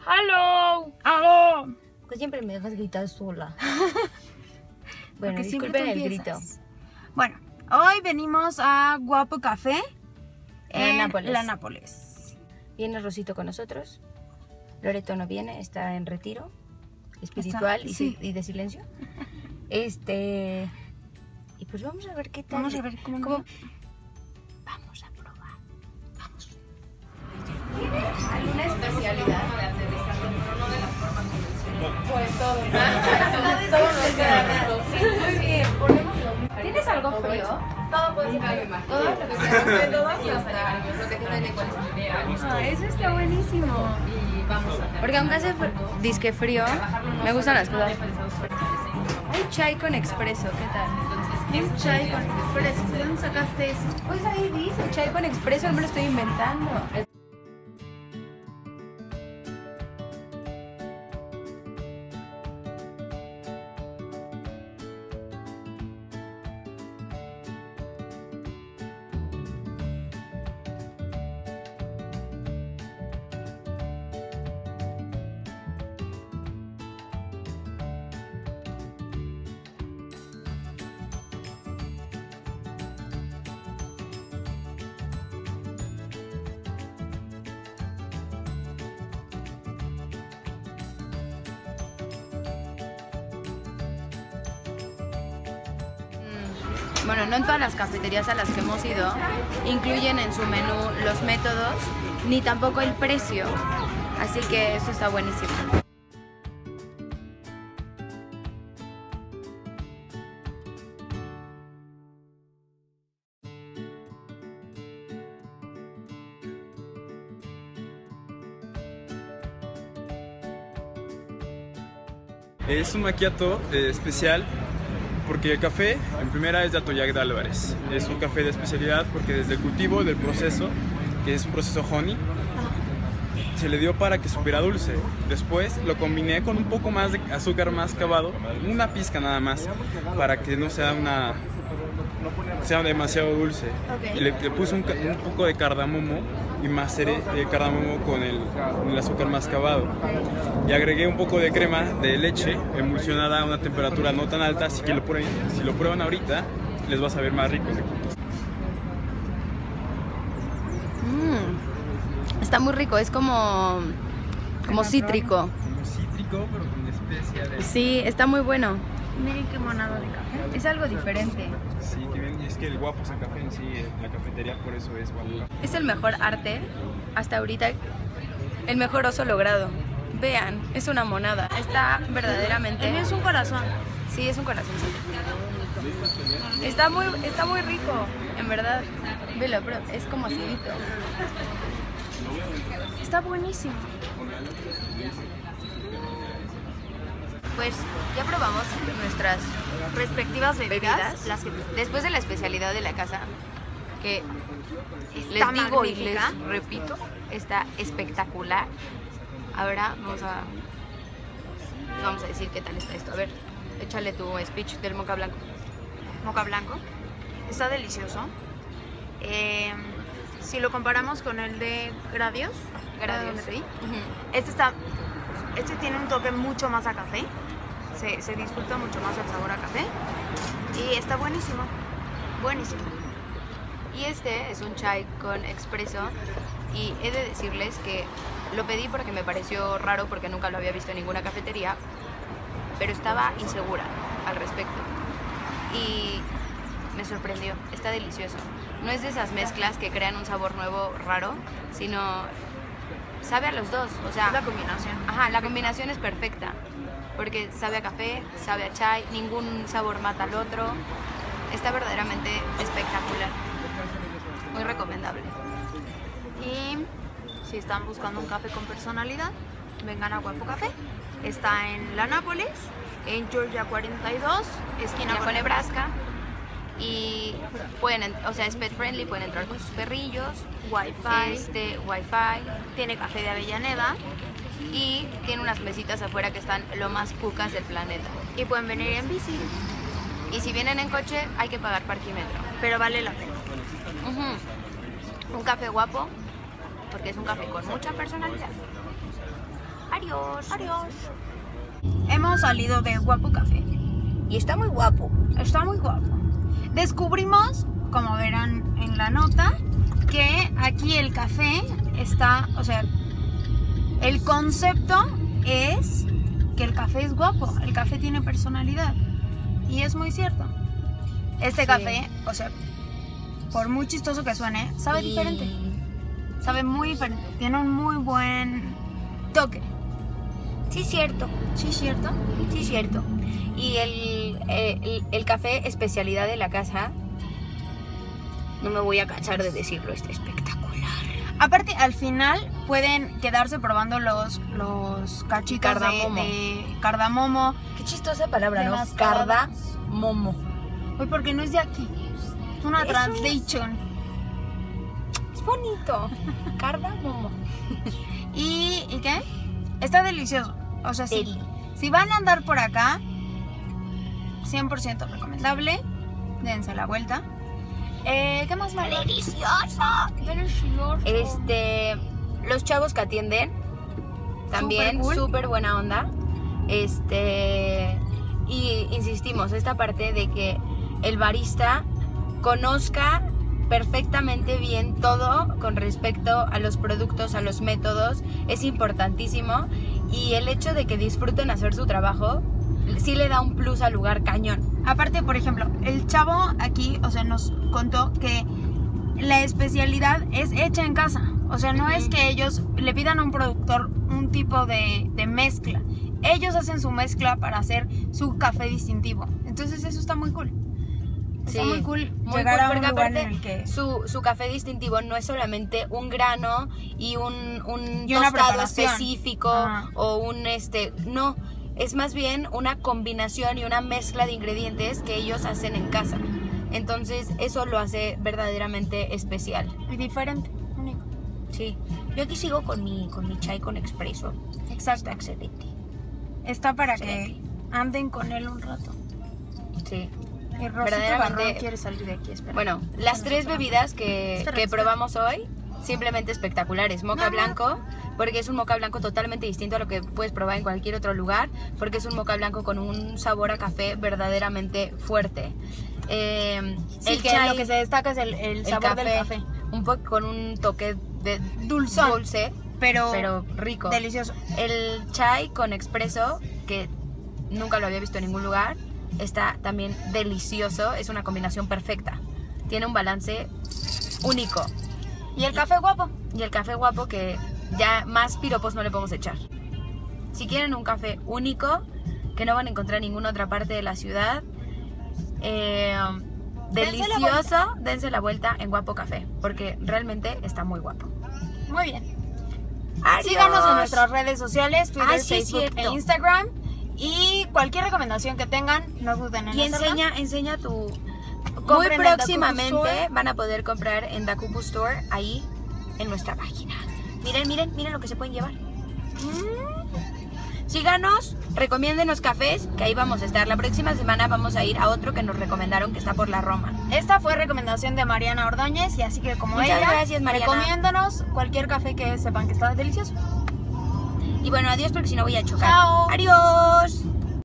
¡Halo! ¡Aló! Que siempre me dejas gritar sola. Bueno, Porque siempre disculpen tú el grito. empiezas. Bueno, hoy venimos a Guapo Café en Nápoles. la Nápoles. Viene Rosito con nosotros. Loreto no viene, está en retiro espiritual y de silencio. Y pues vamos a ver qué tal. Vamos a ver cómo... Vamos a probar. Vamos. ¿Alguna especialidad? Pues todo. Muy bien. ¿Tienes algo frío? Todo puede ser algo más. Todo lo que sea. Todo hasta lo que tiene de colesterol. Eso está buenísimo. Y vamos a Porque aunque hace disque frío, me gustan las cosas. Un chai con expreso, ¿qué tal? Un chai con expreso. ¿De dónde sacaste eso? Pues ahí dice, chai con expreso, no me lo estoy inventando. Bueno, no en todas las cafeterías a las que hemos ido incluyen en su menú los métodos ni tampoco el precio, así que eso está buenísimo. Es un macchiato especial porque el café, en primera, es de Atoyac de Álvarez. Es un café de especialidad porque desde el cultivo del proceso, que es un proceso honey, se le dio para que supiera dulce. Después lo combiné con un poco más de azúcar mascabado, una pizca nada más, para que no sea sea demasiado dulce. Y le puse un poco de cardamomo y maceré el cardamomo con el azúcar mascabado. Y agregué un poco de crema de leche emulsionada a una temperatura no tan alta, así que si lo prueban ahorita les va a saber más rico. Está muy rico, es como cítrico. Como cítrico, pero con especia de... Sí, está muy bueno. Miren qué monado de café. Es algo diferente. Sí, que bien. Es que el Guapo es el café en sí, la cafetería, por eso es Guapo. Es el mejor arte hasta ahorita, el mejor oso logrado. Vean, es una monada. Está verdaderamente... Es un corazón. Sí, es un corazoncito. Está muy rico, en verdad. Velo, pero es como acidito. Está buenísimo. Pues ya probamos nuestras Respectivas bebidas. las que, después de la especialidad de la casa, que Está les digo y magnífica. les repito, está espectacular. Ahora vamos a decir qué tal está esto. A ver, échale tu speech del moca blanco. Moca blanco. Está delicioso. Si lo comparamos con el de Gradios, donde te vi, este tiene un toque mucho más a café. Se disfruta mucho más el sabor a café. Y está buenísimo. Buenísimo. Y este es un chai con expreso. Y he de decirles que lo pedí porque me pareció raro, porque nunca lo había visto en ninguna cafetería, pero estaba insegura al respecto. Y me sorprendió, está delicioso. No es de esas mezclas que crean un sabor nuevo raro, sino sabe a los dos. O sea, Es la combinación. Ajá, la combinación es perfecta, porque sabe a café, sabe a chai, ningún sabor mata al otro. Está verdaderamente espectacular. Muy recomendable. Y si están buscando un café con personalidad, vengan a Guapo Café. Está en la Nápoles, en Georgia 42, esquina con Nebraska. Y pueden, o sea, es pet friendly, pueden entrar con sus perrillos, Wi-Fi, wifi, tiene café de Avellaneda y tiene unas mesitas afuera que están lo más cucas del planeta. y pueden venir en bici, Y si vienen en coche, hay que pagar parquímetro. pero vale la pena. Un café guapo, porque es un café con mucha personalidad. Adiós. Adiós. Hemos salido de Guapo Café. Y está muy guapo. Está muy guapo. Descubrimos, como verán en la nota, que aquí el café está, o sea, el concepto es que el café es guapo, el café tiene personalidad. Y es muy cierto. Este café, o sea, por muy chistoso que suene, sabe diferente. Sabe muy diferente. Tiene un muy buen toque. Sí, cierto. ¿Sí, cierto? Sí, cierto. Y el café especialidad de la casa, no me voy a cansar de decirlo, está espectacular. Aparte, al final pueden quedarse probando los cachitos de cardamomo. Qué chistosa palabra, De ¿no? las caladas. Cardamomo. Uy, porque no es de aquí. Es una translation. Es bonito. Cardamomo. ¿Y qué? Está delicioso. O sea, sí. Deli. Si van a andar por acá, 100% recomendable. Dense la vuelta. ¿Qué más me ¡Delicioso! Delicioso. Los chavos que atienden, también Súper cool. súper buena onda. Y insistimos, esta parte de que el barista conozca perfectamente bien todo con respecto a los productos, a los métodos, es importantísimo. Y el hecho de que disfruten hacer su trabajo sí le da un plus al lugar cañón. Aparte, por ejemplo, el chavo aquí, o sea, nos contó que la especialidad es hecha en casa. O sea, no es que ellos le pidan a un productor un tipo de mezcla. Ellos hacen su mezcla para hacer su café distintivo. Entonces eso está muy cool. Está muy cool llegar a un porque lugar aparte en el que... su café distintivo no es solamente un grano y un Y una tostado preparación. específico o un no, es más bien una combinación y una mezcla de ingredientes que ellos hacen en casa. Entonces eso lo hace verdaderamente especial. Y diferente, único. Sí. Yo aquí sigo con mi chai con expreso. Exacto. Está excelente. Está para Excelente. que anden con él un rato. Sí. Y Rosita Verdaderamente- Barrón quiere salir de aquí, espera. Bueno, las tres bebidas que probamos hoy, simplemente espectaculares. Moca blanco, porque es un moca blanco totalmente distinto a lo que puedes probar en cualquier otro lugar, porque es un moca blanco con un sabor a café verdaderamente fuerte. Sí, El que chai, lo que se destaca es el sabor del café. un poco con un toque de Dulzón. dulce, Pero rico. delicioso. El chai con expreso, que nunca lo había visto en ningún lugar, está también delicioso, es una combinación perfecta. Tiene un balance único. Y el café guapo. Y el café guapo, que ya más piropos no le podemos echar. Si quieren un café único, que no van a encontrar en ninguna otra parte de la ciudad, delicioso, dense la vuelta en Guapo Café, porque realmente está muy guapo. Muy bien. Adiós. Síganos en nuestras redes sociales, Twitter, Ah, sí, es Facebook cierto. e Instagram. Y cualquier recomendación que tengan, no duden en Y hacerla. enseña tu... Muy Compren en Dakubu próximamente Store. van a poder comprar en Dakubu Store, ahí en nuestra página. Miren lo que se pueden llevar. Síganos, recomiéndenos cafés, que ahí vamos a estar. La próxima semana vamos a ir a otro que nos recomendaron, que está por la Roma. Esta fue recomendación de Mariana Ordóñez, y así que como Muchas ella, gracias, Mariana. recomiéndanos cualquier café que sepan que está delicioso. Y bueno, adiós, porque si no voy a chocar. Chao. Adiós.